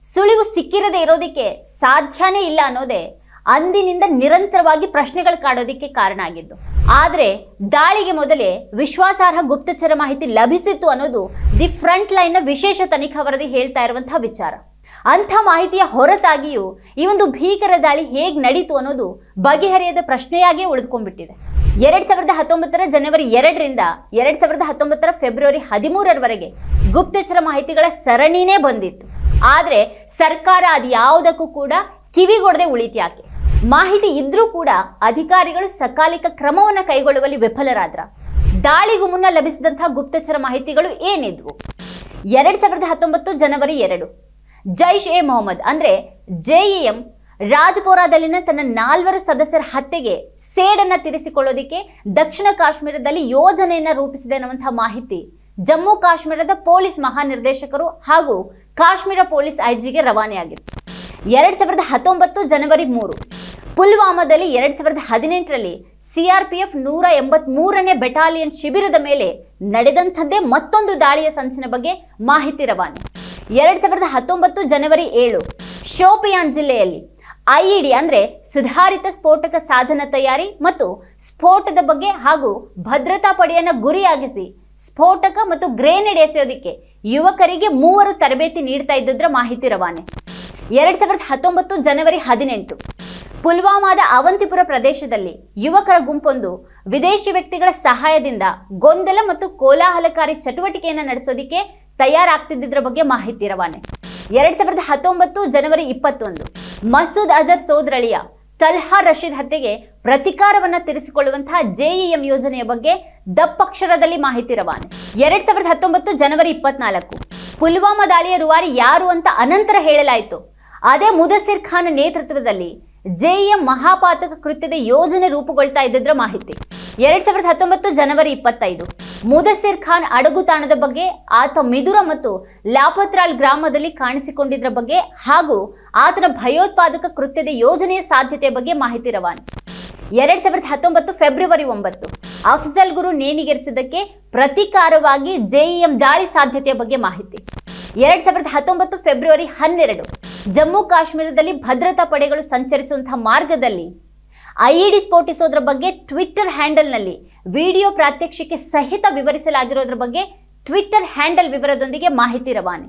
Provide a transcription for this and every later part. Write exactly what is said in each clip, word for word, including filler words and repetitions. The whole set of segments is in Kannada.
ಸುಳಿವು ಸಿಕ್ಕಿರದೆ ಇರೋದಕ್ಕೆ ಸಾಧ್ಯನೇ ಇಲ್ಲ ಅನ್ನೋದೇ ಅಂದಿನಿಂದ ನಿರಂತರವಾಗಿ ಪ್ರಶ್ನೆಗಳು ಕಾಡೋದಕ್ಕೆ ಕಾರಣ ಆಗಿದ್ದು. ಆದರೆ ದಾಳಿಗೆ ಮೊದಲೇ ವಿಶ್ವಾಸಾರ್ಹ ಗುಪ್ತಚರ ಮಾಹಿತಿ ಲಭಿಸಿತ್ತು ಅನ್ನೋದು ದಿ ಫ್ರಂಟ್ ಲೈನ್ನ ವಿಶೇಷ ತನಿಖಾ ವರದಿ ಹೇಳ್ತಾ ಇರುವಂತಹ ವಿಚಾರ. ಅಂಥ ಮಾಹಿತಿಯ ಹೊರತಾಗಿಯೂ ಈ ಒಂದು ಭೀಕರ ದಾಳಿ ಹೇಗೆ ನಡೀತು ಅನ್ನೋದು ಬಗೆಹರಿಯದ ಪ್ರಶ್ನೆಯಾಗೇ ಉಳಿದುಕೊಂಡ್ಬಿಟ್ಟಿದೆ. ಎರಡ್ ಸಾವಿರದ ಹತ್ತೊಂಬತ್ತರ ಜನವರಿ ಎರಡರಿಂದ ಎರಡ್ ಸಾವಿರದ ಹತ್ತೊಂಬತ್ತರ ಫೆಬ್ರವರಿ ಹದಿಮೂರರವರೆಗೆ ಗುಪ್ತಚರ ಮಾಹಿತಿಗಳ ಸರಣಿನೇ ಬಂದಿತ್ತು. ಆದರೆ ಸರ್ಕಾರ ಅದು ಯಾವುದಕ್ಕೂ ಕೂಡ ಕಿವಿಗೊಡದೆ ಉಳಿತ್ಯಾಕೆ? ಮಾಹಿತಿ ಇದ್ರೂ ಕೂಡ ಅಧಿಕಾರಿಗಳು ಸಕಾಲಿಕ ಕ್ರಮವನ್ನು ಕೈಗೊಳ್ಳುವಲ್ಲಿ ವಿಫಲರಾದ್ರ? ದಾಳಿಗೂ ಮುನ್ನ ಲಭಿಸಿದಂತಹ ಗುಪ್ತಚರ ಮಾಹಿತಿಗಳು ಏನಿದ್ವು? ಎರಡ್ ಸಾವಿರದ ಹತ್ತೊಂಬತ್ತು ಜನವರಿ ಎರಡು ಜೈಷ್ ಎ ಮೊಹಮ್ಮದ್ ಅಂದ್ರೆ ಜೆಇಎಂ ರಾಜಪೋರಾದಲ್ಲಿನ ತನ್ನ ನಾಲ್ವರು ಸದಸ್ಯರ ಹತ್ಯೆಗೆ ಸೇಡನ್ನ ತೀರಿಸಿಕೊಳ್ಳೋದಿಕ್ಕೆ ದಕ್ಷಿಣ ಕಾಶ್ಮೀರದಲ್ಲಿ ಯೋಜನೆಯನ್ನ ರೂಪಿಸಿದೆ ಅನ್ನುವಂತಹ ಮಾಹಿತಿ ಜಮ್ಮು ಕಾಶ್ಮೀರದ ಪೊಲೀಸ್ ಮಹಾನಿರ್ದೇಶಕರು ಹಾಗೂ ಕಾಶ್ಮೀರ ಪೊಲೀಸ್ ಐಜಿಗೆ ರವಾನೆಯಾಗಿತ್ತು. ಎರಡ್ ಸಾವಿರದ ಹತ್ತೊಂಬತ್ತು ಜನವರಿ ಮೂರು ಪುಲ್ವಾಮಾದಲ್ಲಿ ಎರಡ್ ಸಾವಿರದ ಹದಿನೆಂಟರಲ್ಲಿ ಸಿಆರ್ಪಿಎಫ್ ನೂರ ಎಂಬತ್ ಮೂರನೇ ಬೆಟಾಲಿಯನ್ ಶಿಬಿರದ ಮೇಲೆ ನಡೆದಂಥದ್ದೇ ಮತ್ತೊಂದು ದಾಳಿಯ ಸಂಚಿನ ಬಗ್ಗೆ ಮಾಹಿತಿ ರವಾನೆ. ಎರಡ್ ಸಾವಿರದ ಹತ್ತೊಂಬತ್ತು ಜನವರಿ ಏಳು ಶೋಪಿಯಾನ್ ಜಿಲ್ಲೆಯಲ್ಲಿ ಐಇಡಿ ಅಂದ್ರೆ ಸುಧಾರಿತ ಸ್ಫೋಟಕ ಸಾಧನ ತಯಾರಿ ಮತ್ತು ಸ್ಫೋಟದ ಬಗ್ಗೆ ಹಾಗೂ ಭದ್ರತಾ ಪಡೆಯನ್ನ ಗುರಿಯಾಗಿಸಿ ಸ್ಫೋಟಕ ಮತ್ತು ಗ್ರೇನೇಡ್ ಎಸೆಯೋದಿಕ್ಕೆ ಯುವಕರಿಗೆ ಮೂವರು ತರಬೇತಿ ನೀಡ್ತಾ ಇದ್ದುದರ ಮಾಹಿತಿ ರವಾನೆ. ಎರಡ್ ಸಾವಿರದ ಹತ್ತೊಂಬತ್ತು ಜನವರಿ ಹದಿನೆಂಟು ಪುಲ್ವಾಮಾದ ಅವಂತಿಪುರ ಪ್ರದೇಶದಲ್ಲಿ ಯುವಕರ ಗುಂಪೊಂದು ವಿದೇಶಿ ವ್ಯಕ್ತಿಗಳ ಸಹಾಯದಿಂದ ಗೊಂದಲ ಮತ್ತು ಕೋಲಾಹಲಕಾರಿ ಚಟುವಟಿಕೆಯನ್ನು ನಡೆಸೋದಿಕ್ಕೆ ತಯಾರಾಗ್ತಿದ್ದರ ಬಗ್ಗೆ ಮಾಹಿತಿ ರವಾನೆ. ಎರಡ್ ಸಾವಿರದ ಹತ್ತೊಂಬತ್ತು ಜನವರಿ ಇಪ್ಪತ್ತೊಂದು ಮಸೂದ್ ಅಜರ್ ಸೋದರಳಿಯ ತಲ್ಹಾ ರಶೀದ್ ಹತ್ಯೆಗೆ ಪ್ರತಿಕಾರವನ್ನ ತೀರಿಸಿಕೊಳ್ಳುವಂತಹ ಜೆಇಎಂ ಯೋಜನೆಯ ಬಗ್ಗೆ ದಪ್ಪಕ್ಷರದಲ್ಲಿ ಮಾಹಿತಿ ರವಾನೆ. ಎರಡ್ ಸಾವಿರದ ಹತ್ತೊಂಬತ್ತು ಜನವರಿ ಇಪ್ಪತ್ನಾಲ್ಕು ಪುಲ್ವಾಮಾ ದಾಳಿಯ ರೂವಾರಿ ಯಾರು ಅಂತ ಅನಂತರ ಹೇಳಲಾಯಿತು. ಅದೇ ಮುದಸಿರ್ ಖಾನ್ ನೇತೃತ್ವದಲ್ಲಿ ಜೆಇಎಂ ಮಹಾಪಾತಕ ಕೃತ್ಯದ ಯೋಜನೆ ರೂಪುಗೊಳ್ತಾ ಇದ್ದದ್ರ ಮಾಹಿತಿ. ಎರಡ್ ಸಾವಿರದ ಹತ್ತೊಂಬತ್ತು ಜನವರಿ ಇಪ್ಪತ್ತೈದು ಮುದಸಿರ್ ಖಾನ್ ಅಡಗುತಾಣದ ಬಗ್ಗೆ, ಆತ ಮಿದುರ ಮತ್ತು ಲಾಪತ್ರಾಲ್ ಗ್ರಾಮದಲ್ಲಿ ಕಾಣಿಸಿಕೊಂಡಿದ್ರ ಬಗ್ಗೆ ಹಾಗೂ ಆತನ ಭಯೋತ್ಪಾದಕ ಕೃತ್ಯದ ಯೋಜನೆಯ ಸಾಧ್ಯತೆಯ ಬಗ್ಗೆ ಮಾಹಿತಿ ರವಾನೆ. ಎರಡ್ ಸಾವಿರದ ಹತ್ತೊಂಬತ್ತು ಫೆಬ್ರವರಿ ಒಂಬತ್ತು ಅಫ್ಜಲ್ ಗುರು ನೇಣಿಗೇರಿಸಿದ್ದಕ್ಕೆ ಪ್ರತೀಕಾರವಾಗಿ ಜೆಇಎಂ ದಾಳಿ ಸಾಧ್ಯತೆಯ ಬಗ್ಗೆ ಮಾಹಿತಿ. ಎರಡ್ ಸಾವಿರದ ಹತ್ತೊಂಬತ್ತು ಫೆಬ್ರವರಿ ಹನ್ನೆರಡು ಜಮ್ಮು ಕಾಶ್ಮೀರದಲ್ಲಿ ಭದ್ರತಾ ಪಡೆಗಳು ಸಂಚರಿಸುವಂತಹ ಮಾರ್ಗದಲ್ಲಿ ಐಇಡಿ ಸ್ಫೋಟಿಸೋದ್ರ ಬಗ್ಗೆ ಟ್ವಿಟ್ಟರ್ ಹ್ಯಾಂಡಲ್ನಲ್ಲಿ ವಿಡಿಯೋ ಪ್ರಾತ್ಯಕ್ಷಿಕೆ ಸಹಿತ ವಿವರಿಸಲಾಗಿರೋದ್ರ ಬಗ್ಗೆ ಟ್ವಿಟ್ಟರ್ ಹ್ಯಾಂಡಲ್ ವಿವರದೊಂದಿಗೆ ಮಾಹಿತಿ ರವಾನೆ.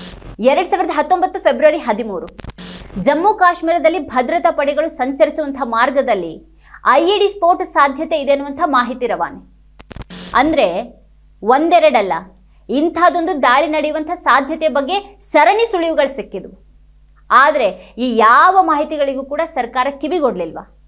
ಎರಡ್ ಸಾವಿರದ ಹತ್ತೊಂಬತ್ತು ಫೆಬ್ರವರಿ ಹದಿಮೂರು ಜಮ್ಮು ಕಾಶ್ಮೀರದಲ್ಲಿ ಭದ್ರತಾ ಪಡೆಗಳು ಸಂಚರಿಸುವಂತಹ ಮಾರ್ಗದಲ್ಲಿ ಐಇಡಿ ಸ್ಫೋಟ ಸಾಧ್ಯತೆ ಇದೆ ಅನ್ನುವಂಥ ಮಾಹಿತಿ ರವಾನೆ. ಅಂದ್ರೆ ಒಂದೆರಡಲ್ಲ, ಇಂಥದ್ದೊಂದು ದಾಳಿ ನಡೆಯುವಂಥ ಸಾಧ್ಯತೆಯ ಬಗ್ಗೆ ಸರಣಿ ಸುಳಿವುಗಳು ಸಿಕ್ಕಿದ್ವು. ಆದರೆ ಈ ಯಾವ ಮಾಹಿತಿಗಳಿಗೂ ಕೂಡ ಸರ್ಕಾರ ಕಿವಿಗೊಡ್ಲಿಲ್ವಾ?